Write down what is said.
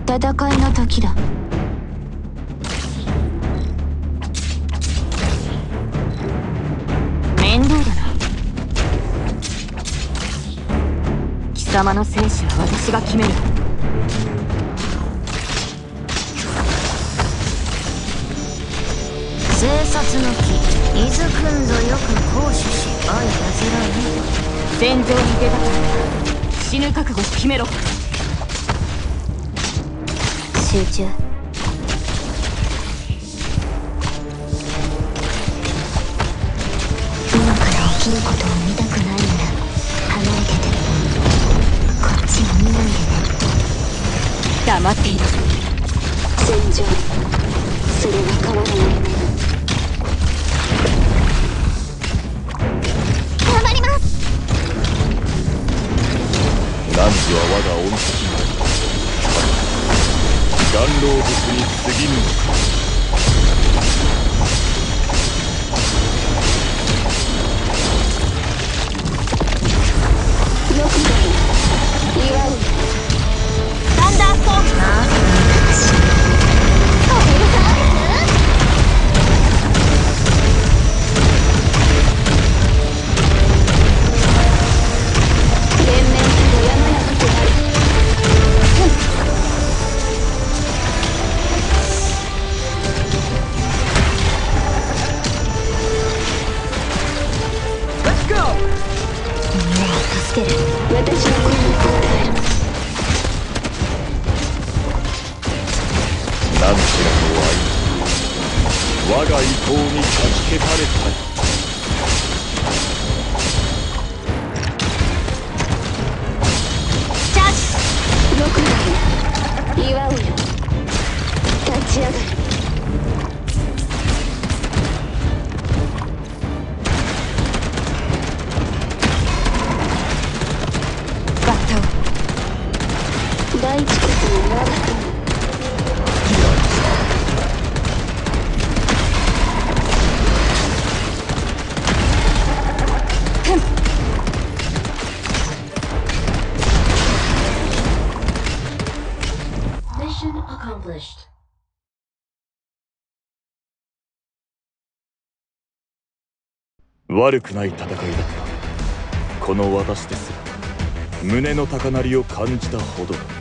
戦いの時だ。面倒だな。貴様の生死は私が決める。 生殺の木、伊豆くんぞよく行使し相やずらに。 戦場に出たから死ぬ覚悟を決めろ。 集中。今から起きることを見たくないなら離れてて。こっちも見ないでね。 黙っている。 戦場、それは変わらないね。頑張ります。 汝は我が恩敵。岩老物に過ぎぬのか。 よくだよ、祝う。 サンダーストーム。 おめでとうです。連綿とやまなくてなる。助ける。私の声に応える。 汝らの愛、我が意向にかき消されたい。 チャージ。 よくだよ、祝うよ。立ち上がる。大地こその我が友。Mission accomplished. 悪くない戦いだった。この私ですら胸の高鳴りを感じたほどだ。